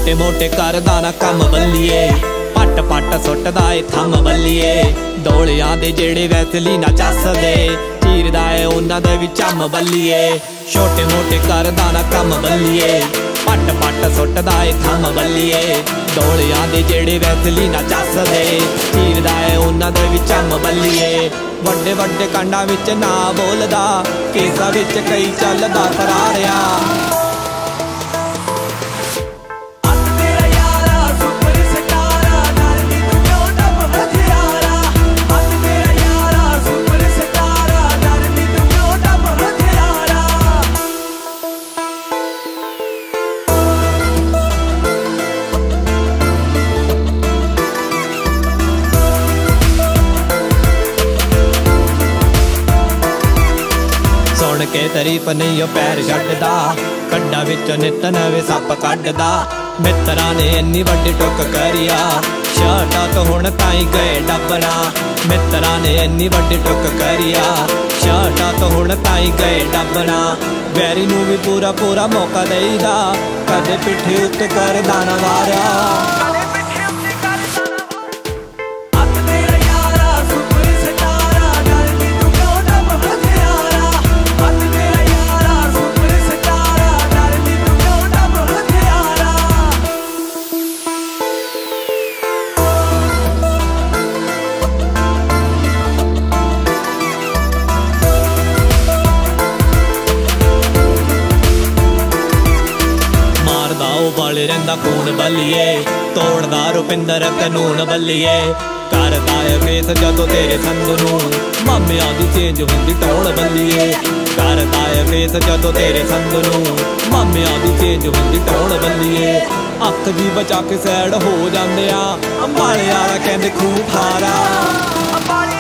छोटे मोटे करदा ना कम बल्लिए पट पट सुटदा ए थम बल्लिए दौलियां दे जेड़े वैसली ना चसदे चीरदा ए उन्हां दे वी चम बल्लिए छोटे मोटे करदा ना कम बल्लिए पट पट सुटदा ए थम बल्लिए दौलियां दे जेड़े वैसली ना चसदे चीरदा ए उन्हां दे वी चम बल्लिए वड्डे वड्डे कांडां विच ना बोलदा केसां विच कई चलदा फरारिया के तारीफ नहीं पैर छड्डदा कड्डा विच नित नवे सप कड्डदा मित्रा ने इन्नी वड्डी टुक करिया शर्टा तो हुण ताई गए डबना मित्रा ने इन्नी वड्डी टुक करिया शर्टा तो हुण ताई गए डबना वैरी नूं भी पूरा पूरा मौका देईदा कदे पिट्ठी उत्ते करदा ना वारिया वाले रहिंदा खून बल्लिए तोड़दा रुपिंदर कानून बल्लिए करदा है फेस जदों तेरे संग नूं मामियां दी चेंज हुंदी टोल बल्लिए करदा है फेस जदों तेरे संग नूं मामियां दी चेंज हुंदी टोल बल्लिए अख जी बचा के सैड हो जांदे आ अंबाले वाला कहंदे खून खारा